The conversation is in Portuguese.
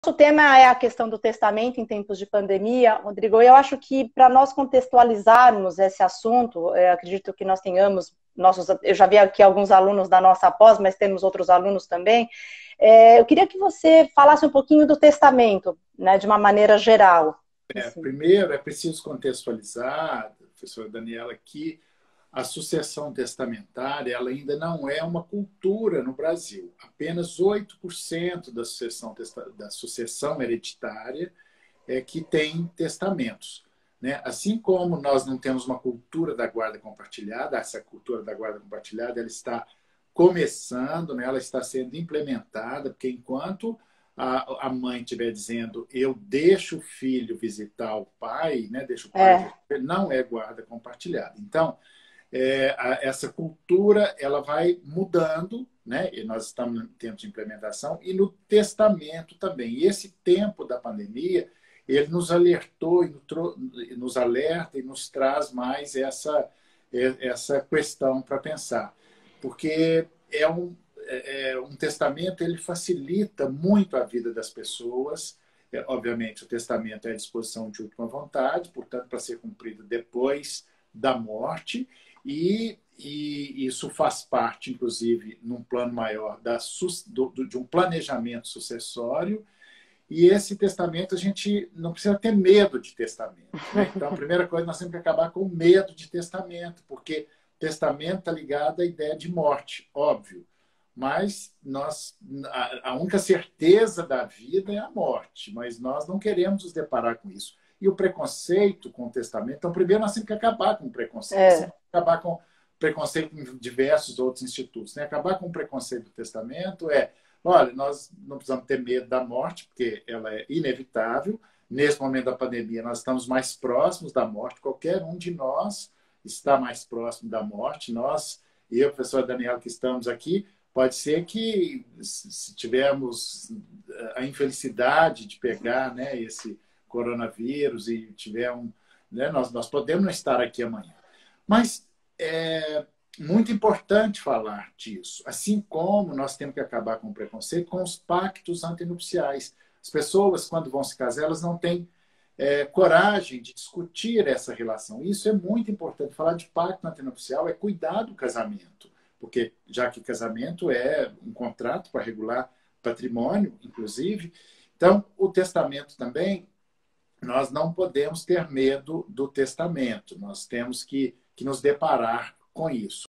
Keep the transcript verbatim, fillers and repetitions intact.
O tema é a questão do testamento em tempos de pandemia, Rodrigo. Eu acho que para nós contextualizarmos esse assunto, eu acredito que nós tenhamos nossos, eu já vi aqui alguns alunos da nossa pós, mas temos outros alunos também. É, eu queria que você falasse um pouquinho do testamento, né, de uma maneira geral. É, Assim. primeiro, é preciso contextualizar, professora Daniela, que a sucessão testamentária ela ainda não é uma cultura no Brasil. Apenas oito por cento da sucessão, da sucessão hereditária é que tem testamentos. Né? Assim como nós não temos uma cultura da guarda compartilhada, essa cultura da guarda compartilhada ela está começando, né? Ela está sendo implementada, porque enquanto a, a mãe estiver dizendo eu deixo o filho visitar o pai, né? Deixa o pai, É. não é guarda compartilhada. Então, é, a, essa cultura ela vai mudando, né? E nós estamos em tempo de implementação, e no testamento também. E esse tempo da pandemia, ele nos alertou, e nos alerta e nos traz mais essa, essa questão para pensar. Porque é um, é um testamento, ele facilita muito a vida das pessoas. É, obviamente, o testamento é à disposição de última vontade, portanto, para ser cumprido depois da morte, e, e isso faz parte, inclusive, num plano maior da, do, de um planejamento sucessório. E esse testamento, a gente não precisa ter medo de testamento. Né? Então, a primeira coisa, nós temos que acabar com o medo de testamento, porque testamento está ligado à ideia de morte, óbvio. Mas nós, a única certeza da vida é a morte, mas nós não queremos nos deparar com isso. E o preconceito com o testamento, então, primeiro nós temos que acabar com o preconceito, É. nós temos que acabar com o preconceito em diversos outros institutos. Né? Acabar com o preconceito do testamento é, olha, nós não precisamos ter medo da morte, porque ela é inevitável. Nesse momento da pandemia, nós estamos mais próximos da morte, qualquer um de nós está mais próximo da morte. Nós, eu, professora Daniela, que estamos aqui, pode ser que, se tivermos a infelicidade de pegar, né, esse coronavírus e tiver um... Né, nós, nós podemos não estar aqui amanhã. Mas é muito importante falar disso. Assim como nós temos que acabar com o preconceito com os pactos antenupciais. As pessoas, quando vão se casar, elas não têm é, coragem de discutir essa relação. Isso é muito importante. Falar de pacto antenupcial é cuidar do casamento. Porque, já que casamento é um contrato para regular patrimônio, inclusive, então, o testamento também, nós não podemos ter medo do testamento, nós temos que, que nos deparar com isso.